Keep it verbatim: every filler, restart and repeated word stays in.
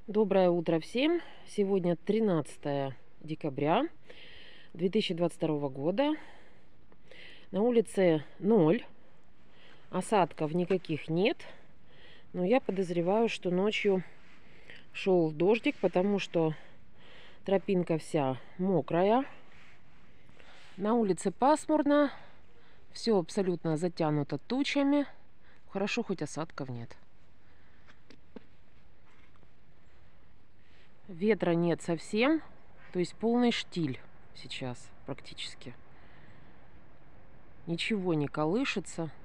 Доброе утро всем! Сегодня тринадцатое декабря две тысячи двадцать второго года. На улице ноль. Осадков никаких нет. Но я подозреваю, что ночью шел дождик, потому что тропинка вся мокрая. На улице пасмурно. Все абсолютно затянуто тучами. Хорошо, хоть осадков нет. Ветра нет совсем. То есть полный штиль сейчас практически. Ничего не колышется.